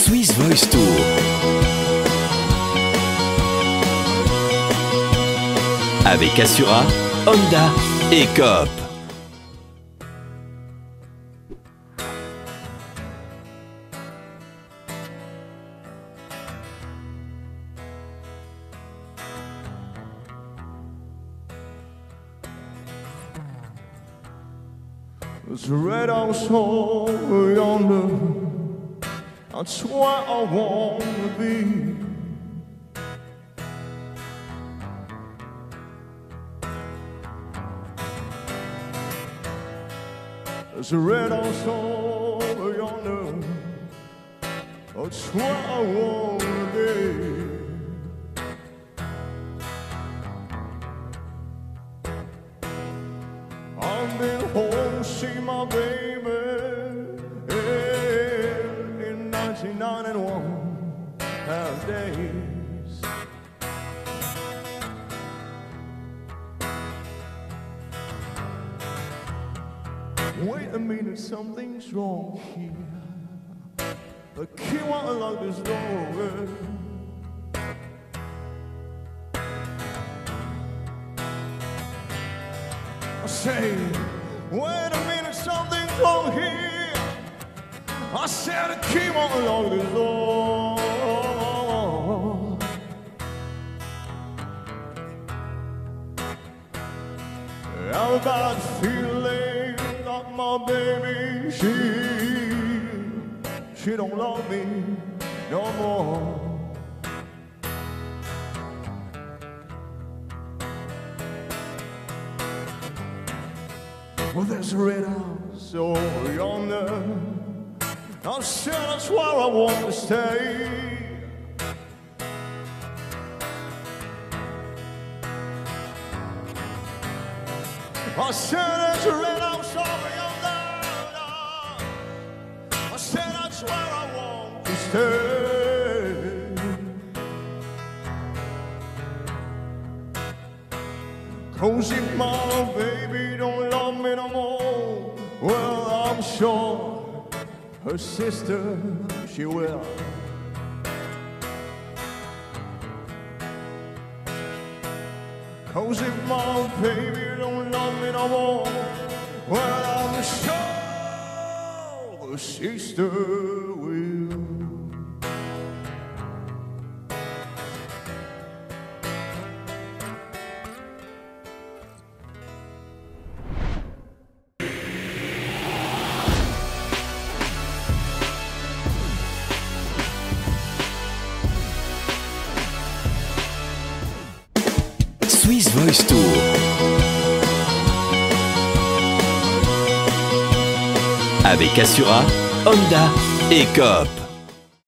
Swiss Voice Tour. Avec Assura, Honda et Coop. There's a red house over yonder, that's where I want to be. There's a red house over yonder, that's where I want to be. I've been home, see my baby in 1991 half days. Wait a minute, something's wrong here. The key won't unlock this door. I say, wait a minute, something's wrong here. I said the key won't unlock this door. I've got a feeling that my baby, she don't love me no more. Well, there's a red house over yonder, I said that's where I want to stay. I said there's a red house over yonder, I said that's where I want to stay. 'Cause if my baby don't love me no more, well, I'm sure her sister, she will. Cause if my baby don't love me no more, well, I'm sure her sister will. Swiss Voice Tour. Avec Assura, Honda et Coop.